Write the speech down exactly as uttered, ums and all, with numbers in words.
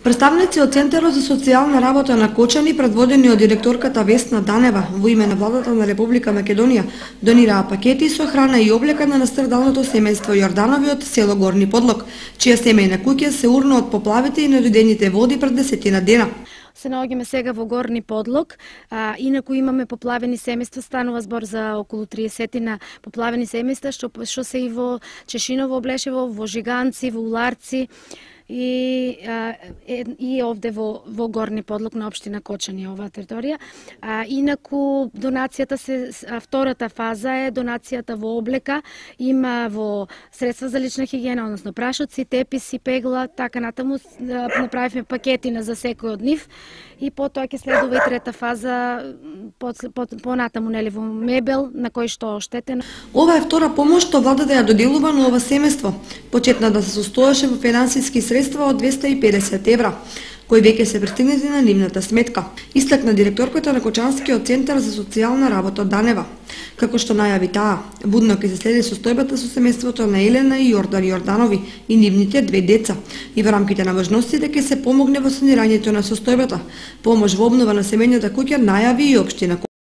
Представници од Центарот за социјална работа на Кочани, предводени од директорката Весна Данева, во име на владата на Република Македонија, донираа пакети со храна и облека на настрадалното семејство Јорданови од село Горни Подлог, чија семејна куќа се урна од поплавите и недојдените води пред десетина дена. Се наоѓаме сега во Горни Подлог, а, инаку имаме поплавени семејства, станува збор за околу триесет поплавени семејства, што, што се и во Чешиново, Облешево, во Жиганци, во Уларци, и а, и овде во во Горни Подлог на општина Кочани, оваа територија. А, инаку донацијата се а, втората фаза е донацијата во облека, има во средства за лична хигиена, односно прашоци, теписи, пегла, така натаму направивме пакетина за секој од нив и потоа ќе следува и трета фаза понатаму нели во мебел на кој што оштетено. Ова е втора помош што владата ја доделува на ова семејство. Почетна да се состоеше во финансиски средства од двесте и педесет евра, кои веќе се пристигнати на нивната сметка, истакна директорката на Кочанскиот центар за социјална работа Данева. Како што најави таа, будно ќе се следи состојбата со семејството на Елена и Јордан Јорданови и нивните две деца, и во рамките на можностите ќе се помогне во санирањето на состојбата. Помош во обнова на семејната куќа најави и општина